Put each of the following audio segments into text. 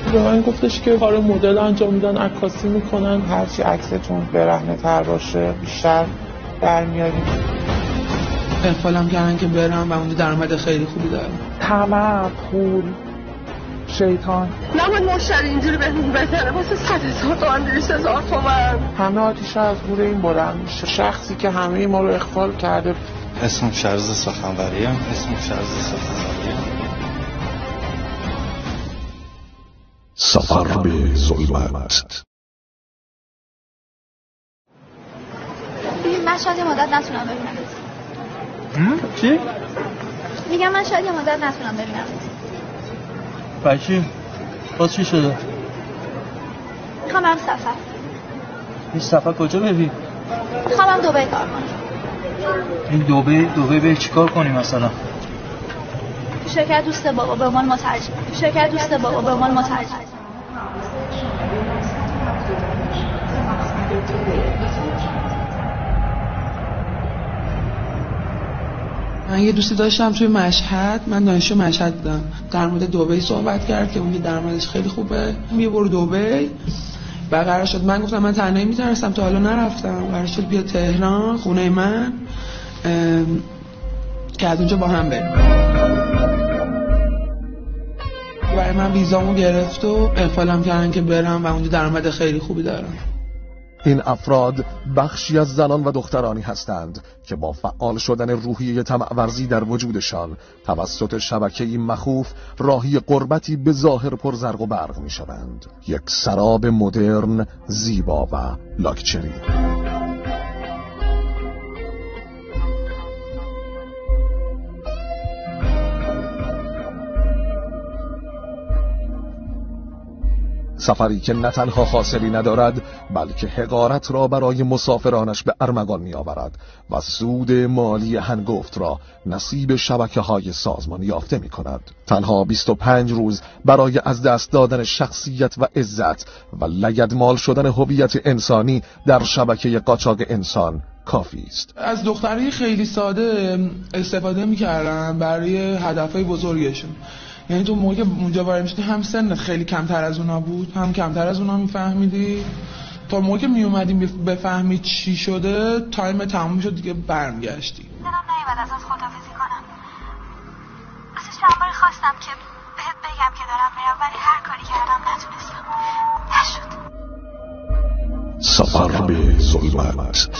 به من گفتش که کار مدل انجام میدن، عکاسی میکنن، هرچی عکستون برهنه تر باشه بیشتر در میاریم. اقبالم کردن که برم و اونجا درآمد خیلی خوبی دارم. طمع، پول، شیطان. نباید مشتری اینجوری بهمون بزنه واسه 100,000 تومان 200,000 تومان. همه آتیش از گور این بلند میشه. شخصی که همه ما رو اغفال کرده. اسمم شرز سخنوریه. سفر به ظلمت. من شاید یه مدت نتونم ببینم. چی؟ میگم من شاید یه مدت نتونم ببینم. بچی؟ باز چی شده؟ میخوام برم سفر. این سفر کجا بری؟ میخوام برم دبی کار کنم. این دبی به چی کار کنی مثلا؟ تو شرکت دوست بابا به عنوان مترجم. من یه دوستی داشتم توی مشهد، من دانشجو مشهد بودم، در مورد دبی صحبت کرد که اونجا درآمدش خیلی خوبه، بیا برو دبی. بعد قرار شد من گفتم من تنهایی میترسم تا حالا نرفتم، قرار شد بیا تهران خونه من که از اونجا با هم بریم. برای من ویزامو گرفت و اقبالم کردن که برم و اونجا درآمد خیلی خوبی دارم. این افراد بخشی از زنان و دخترانی هستند که با فعال شدن روحیه طمع‌ورزی در وجودشان توسط شبکه‌ای مخوف راهی قربتی به ظاهر پرزرق و برق می‌شوند. یک سراب مدرن، زیبا و لاکچری. سفری که نه تنها حاصلی ندارد بلکه حقارت را برای مسافرانش به ارمغان می آورد و سود مالی هنگفت را نصیب شبکه‌های سازمان یافته می کند. تنها 25 روز برای از دست دادن شخصیت و عزت و لگدمال شدن هویت انسانی در شبکه قاچاق انسان کافی است. از دختری خیلی ساده استفاده می‌کردن برای هدفهای بزرگشون. یعنی تو موقع اونجا وارد میشدی هم سنت خیلی کمتر از اونا بود، هم کمتر از اونا میفهمیدی. تا موقع میومدیم بفهمی چی شده تایم تموم شد دیگه برمیگشتی. دلم نیومد ازت خداحافظی کنم. واسه چند بار خواستم که بهت بگم که دارم میرم ولی هر کاری کردم نتونستم. نشد. سفر به ظلمت.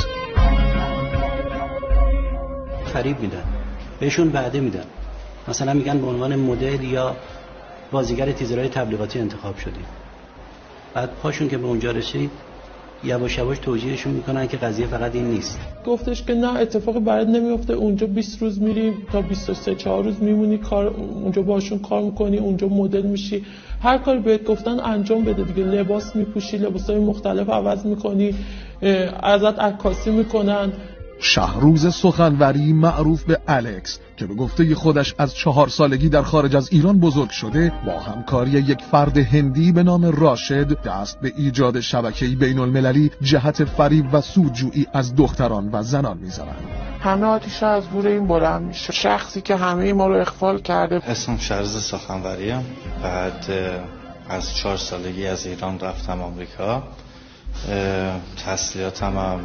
فریب میدن، بهشون وعده میدن، مثلا میگن به عنوان مدل یا بازیگر تیزرهای تبلیغاتی انتخاب شدیم. بعد پاشون که به اونجا رسید یواش یواش توجیهشون میکنن که قضیه فقط این نیست. گفتش که نه اتفاقی برات نمیفته، اونجا 20 روز میری تا 23-4 روز میمونی، کار اونجا باشون کار میکنی، اونجا مدل میشی، هر کاری بهت گفتن انجام بده دیگه. لباس میپوشی، لباسای مختلف عوض میکنی، ازت عکاسی میکنن. شهروز سخنوری معروف به الکس که به گفته خودش از 4 سالگی در خارج از ایران بزرگ شده، با همکاری یک فرد هندی به نام راشد دست به ایجاد شبکه‌ای بین‌المللی جهت فریب و سودجویی از دختران و زنان می‌زنند. همه آتیش از گور این بلند میشه. شخصی که همه ما رو اغفال کرده. اسمم شرز سخنوریه. بعد از 4 سالگی از ایران رفتم آمریکا. تحصیلاتم هم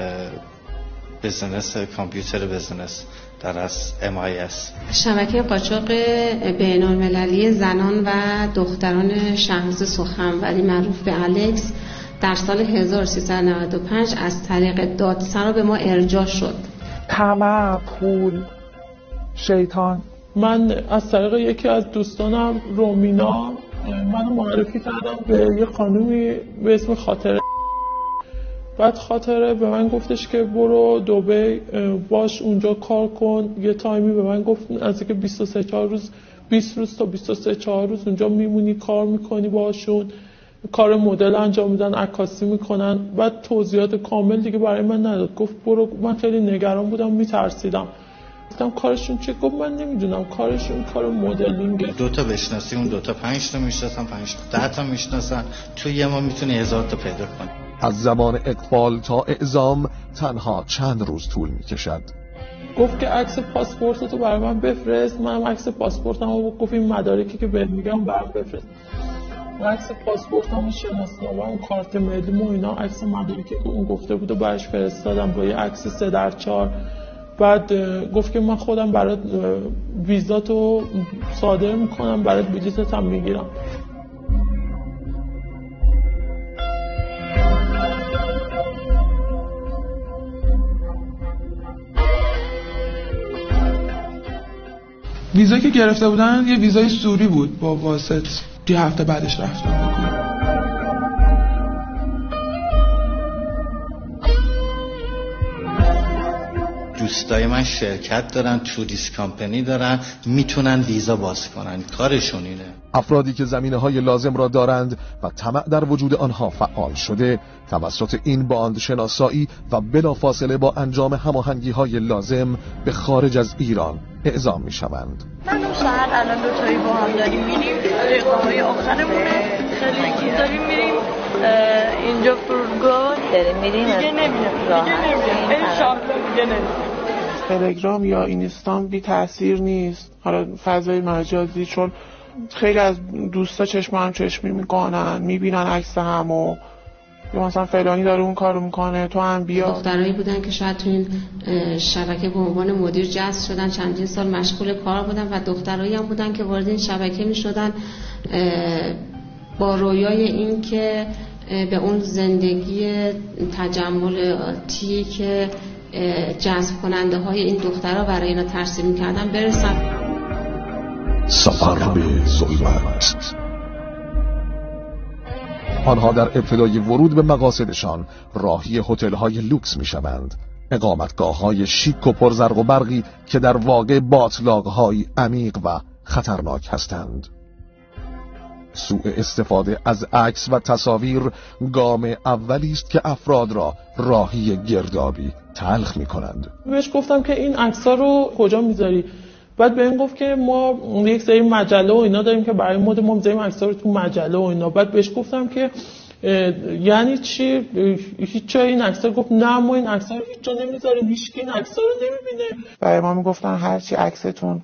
بزنس، کامپیوتر بزنس در از MIS. شبکه قاچاق بین‌المللی زنان و دختران شهروز سخنوری معروف به الکس در سال 1395 از طریق دادسرا به ما ارجاع شد. طمع، پول، شیطان. من از طریق یکی از دوستانم رومینا منو معرفی کردم به یه خانومی به اسم خاطره. بعد خاطره به من گفتش که برو دبی باش اونجا کار کن. یه تایمی به من گفت از اینکه 23-4 روز 20 روز تا 23-4 روز اونجا میمونی، کار میکنی باشون، کار مدل انجام میدن، عکاسی میکنن. بعد توضیحات کامل دیگه برای من نداد، گفت برو. من خیلی نگران بودم، میترسیدم. گفتم کارشون چیه؟ گفت من نمیدونم، کارشون کار مدلینگه. 2 تا بشناسی، اون 2 تا 5 تا میشناسن، 5 تا 10 تا میشناسن، تو یه ما میتونی 1000 تا پیدا کنی. از زمان اقبال تا اعزام تنها چند روز طول میکشد. گفت که عکس پاسپورتتو برای من بفرست. منم عکس پاسپورتمو گفت این مدارکی که بهت میگم برام بفرست. عکس پاسپورتم، شناسنامه‌ام، کارت ملی‌م و اینا، عکس مدارکی که اون گفته بود و برش فرستادم با یه عکس 3x4. بعد گفت که من خودم برات ویزاتو صادر میکنم، برات بلیطت هم میگیرم. ویزایی که گرفته بودن یه ویزای سوری بود با واسط. یه هفته بعدش رفتم. دوستای من شرکت دارن، توریست کامپنی دارن، میتونن ویزا باز کنن، کارشون اینه. افرادی که زمینه‌های لازم را دارند و طمع در وجود آنها فعال شده، توسط این باند شناسایی و بلافاصله با انجام هماهنگی‌های لازم به خارج از ایران اعزام می‌شوند. من و سهر الان دوتایی با هم داریم میریم، اقامه‌های آخرمونه، خیلی چیز داریم میریم اینجا فرودگاه داریم میریم، دیگه نمیریم انشالله دیگه نمیریم. تلگرام یا اینستام بی تأثیر نیست، حالا فضای مجازی، چون خیلی از دوستا چشم هم چشمی میکنن، میبینن عکس همو، یا مثلا فلانی داره اون کارو میکنه تو هم بیا. دخترایی بودن که شاید تو این شبکه به عنوان مدیر جذب شدن، چندین سال مشغول کار بودن، و دخترایی هم بودن که وارد این شبکه میشدن با رویای این که به اون زندگی تجملاتی که جذب کننده های این دخترها برای اینا ترسیم میکردن برسن. سفر به ظلمت. آنها در ابتدای ورود به مقاصدشان راهی هتل‌های لوکس میشوند، اقامتگاه‌های شیک و پرزرق و برقی که در واقع باتلاق‌های عمیق و خطرناک هستند. سوء استفاده از عکس و تصاویر گام اولی است که افراد را راهی گردابی تلخ می‌کنند. بهش گفتم که این عکس‌ها رو کجا می‌ذاری؟ بعد بهم گفت که ما یک سری مجله و اینا داریم که برای مد ما می‌ذاریم عکس‌ها رو تو مجله و اینا. بعد بهش گفتم که یعنی چی؟ هیچ جای این عکس‌ها؟ گفت نه ما این عکس‌ها رو هیچ جا نمی‌ذاریم، هیچ کی این عکس‌ها رو نمی‌بینه. برای ما میگفتن هر چی عکستون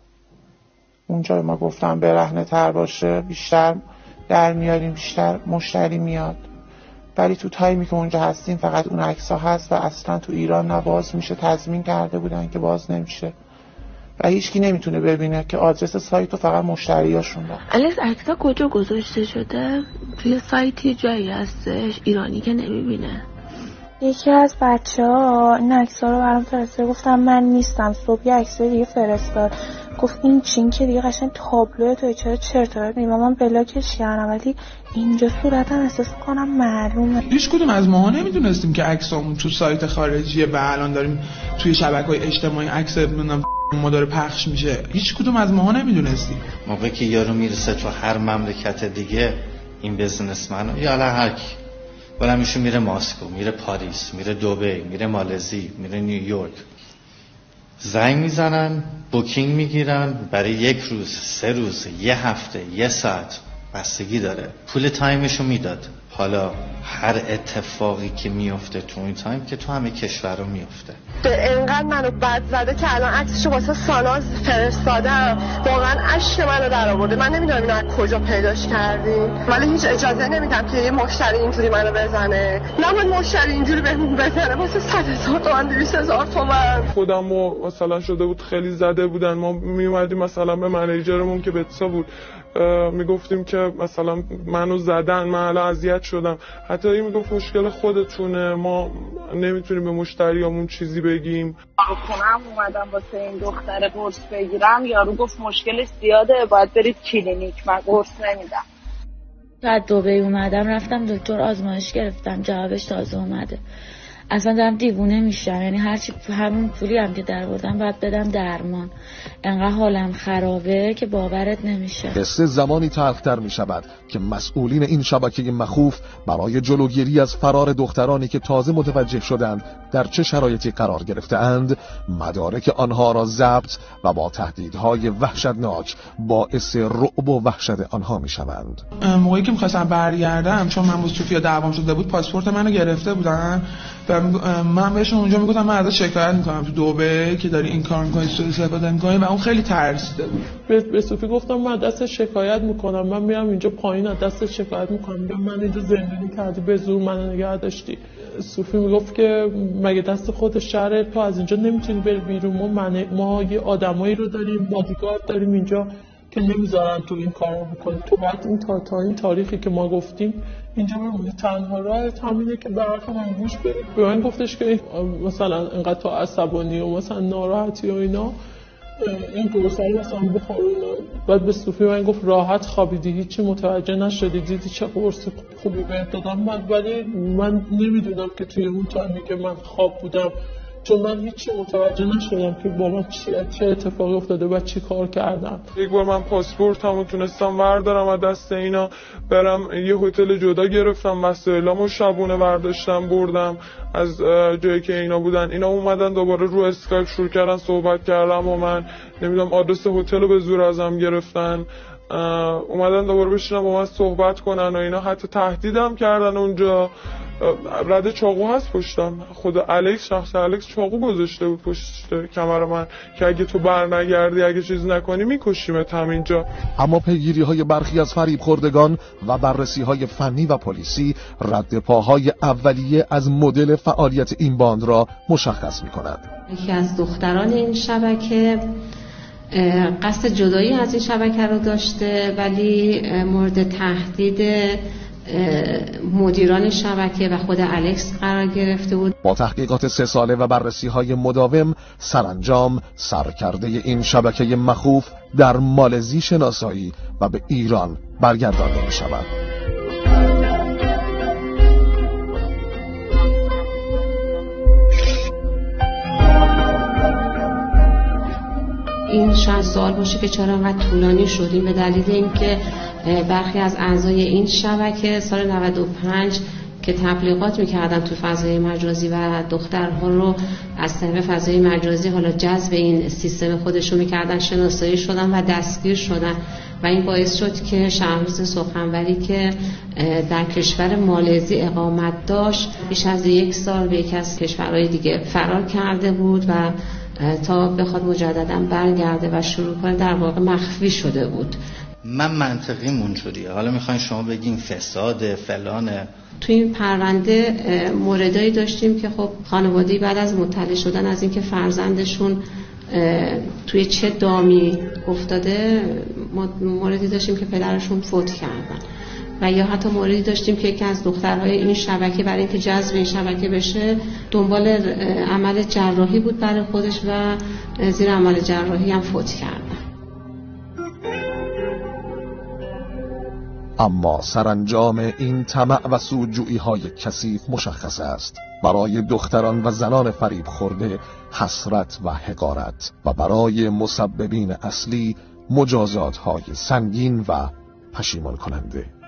اونجا ما گفتم برهنه تر باشه بیشتر در میاریم، بیشتر مشتری میاد. ولی تو تایمی که اونجا هستیم فقط اون عکس‌ها هست و اصلا تو ایران نه باز میشه، تضمین کرده بودن که باز نمیشه و هیچکی نمیتونه ببینه که آدرس سایت رو فقط مشتریاشون دارن. الکس عکس‌ها کجا گذاشته شده؟ توی سایتی جایی هستش ایرانی که نمیبینه. یکی از بچه‌ها این عکس‌ها رو برام فرستاد، گفتم من نیستم. صبح یه عکس دیگه فرستاد، گفت این چین که دیگه قشنگ تابلوه، تو چرا چرت و پرت میگی؟ من بلاکش کردم ولی اینجا صورتم احساس کنم معلومه. هیچ کدوم از ماها نمیدونستیم که عکسامون تو سایت خارجیه و الان داریم توی شبکه‌های اجتماعی عکس ما داره پخش میشه. هیچ کدوم از ماها نمیدونستیم. موقعی که یارو میرسه تو هر مملکت دیگه، این بزنسمن یا هر کی، بالا میشه میره مسکو، میره پاریس، میره دبی، میره مالزی، میره نیویورک، زنگ میزنن، بوکینگ میگیرن برای 1 روز، 3 روز، 1 هفته، 1 ساعت، بستگی داره. پول تایمشو میداد. حالا هر اتفاقی که میفته تو این تایم که تو همه کشورها میفته. انقدر منو بد زده که الان عکسشو واسه ساناز فرستادم، واقعا اشک منو در آورده. من نمیدونم اینو از کجا پیداش کردین، ولی هیچ اجازه نمیدم که یه مشتری اینجوری منو بزنه. نباید مشتری اینجوری بهمون بزنه واسه 100,000 تومان 200,000 تومان. خودمو مثلا شده بود خیلی زده بودن. ما میومدیم مثلا به منیجرمون که بتسا بود میگفتیم که مثلا منو زدن، من الان اذیت شدم. حتی این میگفت مشکل خودتونه، ما نمیتونیم به مشتریامون چیزی بگیم. خونم اومدم واسه این دختر قرص بگیرم، یارو گفت مشکلش زیاده باید برید کلینیک، من قرص نمیدم. بعد دبی اومدم رفتم دکتر آزمایش گرفتم، جوابش تازه اومده. اصلا دارم دیوونه میشم، یعنی هرچی همون پولی هم که در بردم باید بدم درمان. انقدر حالم خرابه که باورت نمیشه. قصه زمانی تلختر میشود که مسئولین این شبکه مخوف برای جلوگیری از فرار دخترانی که تازه متوجه شدند در چه شرایطی قرار گرفته‌اند، مدارک آنها را ضبط و با تهدیدهای وحشتناک باعث رعب و وحشت آنها میشوند. موقعی که می‌خواستم برگردم، چون من با سوفیا دعوام شده بود، پاسپورت منو گرفته بودن و من بهشون اونجا میگفتم من ازت شکایت میکنم تو دبی که داری این کار میکنی، سوء استفاده میکنی، و اون خیلی ترسیده بود. به صوفی گفتم من دست شکایت میکنم، من میرم اینجا پایین از دست شکایت میکنم، میگم من اینجا زندگی کردی به زور منو نگه داشتی. صوفی میگفت که مگه دست خود شهر، تو از اینجا نمیتونی بری بیرون، ما یه آدمایی رو داریم، بادیگارد داریم اینجا که نمیذارن تو این کارو بکنی، تو باید این تا این تاریخی که ما گفتیم اینجا بمونی. تنها راه همینه که به حرف من گوش بدی. به من گفتش که مثلا انقدر تو عصبانی و مثلا ناراحتی و اینا این گرسنه مثلا بخور اینا. بعد به صوفی من گفت راحت خوابیدی، هیچی متوجه نشدی، دیدی چه قرص خوبی بهت دادم، ولی من نمیدونم که توی اون تایمی که من خواب بودم، چون من هیچی متوجه نشدم که با من چه اتفاقی افتاده و چی کار کردم. یک بار من پاسپورتمو تونستم وردارم از دست اینا، برم یه هتل جدا گرفتم، مسائلامو شبونه ورداشتم بردم از جایی که اینا بودن. اینا اومدن دوباره رو اسکایپ شروع کردن صحبت کردم و من نمیدونم آدرس هتل رو به زور ازم گرفتن، اومدن دوباره بشینن با من صحبت کنن و اینا، حتی تهدیدم کردن. اونجا رده چاقو هست پشتم، خود الکس، شخص الکس چاقو گذاشته بود پشت کمر من که اگه تو برنگردی، اگه چیز نکنی میکشیمت همینجا. اما پیگیری های برخی از فریب خوردگان و بررسی های فنی و پلیسی رد پاهای اولیه از مدل فعالیت این باند را مشخص می‌کند. یکی از دختران این شبکه قصد جدایی از این شبکه رو داشته، ولی مورد تهدید مدیران شبکه و خود الکس قرار گرفته بود. با تحقیقات 3 ساله و بررسی‌های مداوم سرانجام سرکرده این شبکه مخوف در مالزی شناسایی و به ایران برگردانده می‌شود. این شاید سوال باشه که چرا انقدر طولانی شدیم، به دلیل اینکه برخی از اعضای این شبکه سال 95 که تبلیغات میکردن تو فضای مجازی و دخترها رو از طریق فضای مجازی حالا جذب این سیستم خودشون میکردن، شناسایی شدن و دستگیر شدن و این باعث شد که شهرروز سخنوری که در کشور مالزی اقامت داشت بیش از 1 سال به یکی از کشورهای دیگه فرار کرده بود و تا بخواد مجددا برگرده و شروع کنه در واقع مخفی شده بود. من منطقیم اونجوریه. حالا میخواین شما بگین فساد فلانه. توی این پرونده موردایی داشتیم که خب خانواده‌ای بعد از مطلع شدن از اینکه فرزندشون توی چه دامی افتاده، موردی داشتیم که پدرشون فوت کردن و یا حتی موردی داشتیم که یکی از دخترهای این شبکه برای اینکه جذب این شبکه بشه دنبال عمل جراحی بود برای خودش و زیر عمل جراحی هم فوت کردن. اما سرانجام این طمع و سودجویی‌های کثیف مشخص است. برای دختران و زنان فریب خورده حسرت و حقارت و برای مسببین اصلی مجازات‌های سنگین و پشیمان کننده.